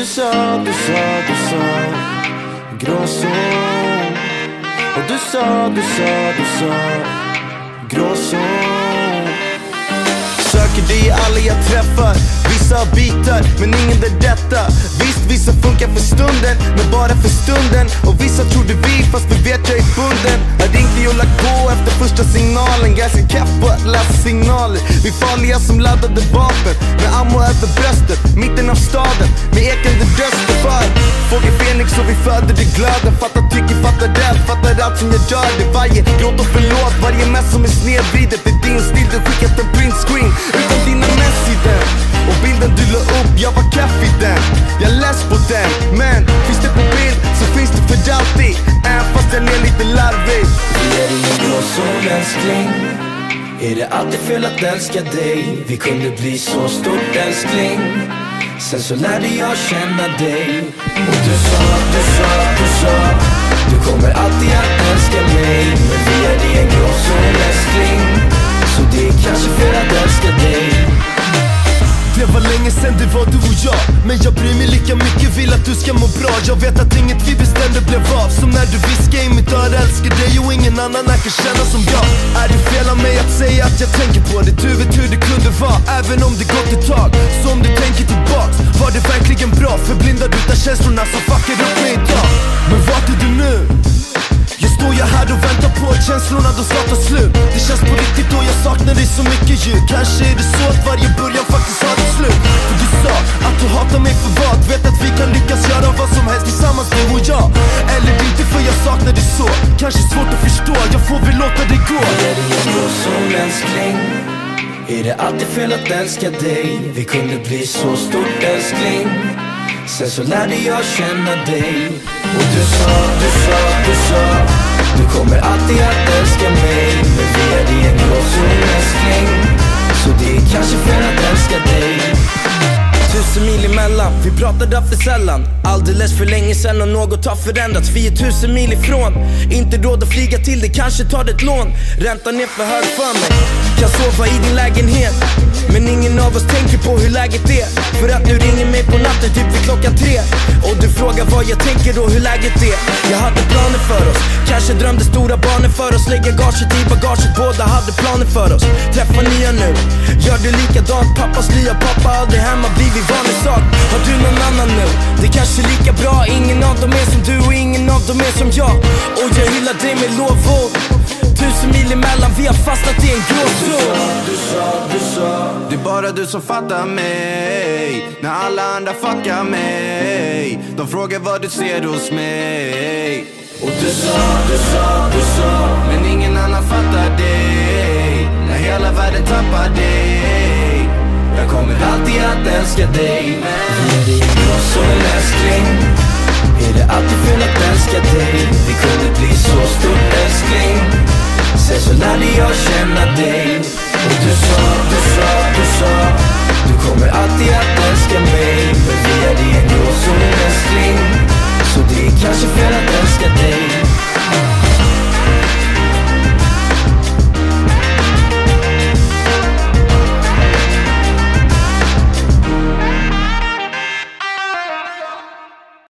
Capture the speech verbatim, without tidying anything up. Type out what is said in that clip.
sa, du sa, du sa Gråzon. Och du sa, du sa, du sa Gråzon. Söker dig i alla jag träffar. Vissa har bitar, men ingen där detta. Visst, vissa funkar för stunden, men bara för stunden. Och vissa trodde vi, fast vi vet jag är bunden. Jag ringde och lagt på efter första signalen. Ganska kapp på att läsa signaler. Vi farliga som laddade vapen, med ammo över bröstet, mitten av staden, med ekande röster. För fågel Fenix och vi föder det glöden. Fattar tycker, fattar rädd, fattar allt som jag gör det. Varje gråt och förlåt, varje mess som är snedvriden. För din stil, du skickat en print screen utan dina mess i den. Och bilden du la upp, jag var kaff i den. Jag läs på den, men finns det på bild så finns det för alltid. Även fast den är lite larvig. Vi är i en gråzon, älskling. Är det alltid fel att älska dig? Vi kunde bli så stort, älskling. Sen så lärde jag känna dig. Och du sa, du sa, du sa du kommer alltid att älska mig. Men vi är i en gråzon, älskling. Så det är kanske fel att älska dig. Det var länge sen det var du och jag, men jag bryr mig lika mycket, vill att du ska må bra. Jag vet att inget vi bestämde blev av. Som när du viskade i mitt öra, älskar dig och ingen annan här kan känna som jag. Är det fel av mig att säga att jag tänker på det? Du vet hur det kunde vara, även om det gått ett tag. Så om du tänker tillbaks, var det verkligen bra? Förblindad utav känslorna som fuckar upp mig idag. Men vart är du nu? Jag står jag här och väntar på att känslorna då ska ta slut. Det känns på riktigt och jag saknar dig så mycket ju. Kanske är det så att varje början faktiskt har ett slut. För du sa att du hatar mig för vad? Vet att vi kan lyckas göra vad som helst tillsammans du och jag. Eller inte för jag saknar dig så. Kanske svårt att förstå, jag får väl låta det gå. Vi är i en gråzon, älskling. Är det alltid fel att älska dig? Vi kunde bli så stort, älskling. Sen så lärde jag känna dig. Och du sa, du sa, du sa du kommer alltid att älska mig. Men vi är i en gråzon, älskling. Så det är kanske fel att älska dig. Tusen mil emellan, vi pratade för sällan. Alldeles för länge sedan och något har förändrats. Vi är tusen mil ifrån, inte råd att flyga till det, kanske tar det ett lån. Räntan är för hög för mig, kan sova i din lägenhet. Men ingen av oss tänker på hur läget är. För att du ringer mig på natten typ vid klockan tre. Och du frågar vad jag tänker och hur läget är. Jag hade planer för oss, kanske drömde stora barnen för oss. Lägga gaget i bagaget, båda hade planer för oss. Träffa nya nu, gör du likadant. Pappas nya pappa, aldrig hemma, blivit vanlig sak. Har du någon annan nu? Det kanske är lika bra. Ingen av dem är som du och ingen av dem är som jag. Och jag hyllar dig med lovord. Tusen mil emellan, vi har fastnat i en gråzon. Du sa, du sa det är bara du som fattar mig. När alla andra fuckar mig. De frågar vad du ser hos mig. Och du sa, du sa, du sa men ingen annan fattar dig. När hela världen tappar dig. Jag kommer alltid att älska dig. Vi är i en gråzon, älskling. Är det alltid fel att älska dig? Vi kunde bli så stort, älskling. Sen så lärde jag känna dig. Och du sa, du sa, du sa du kommer alltid att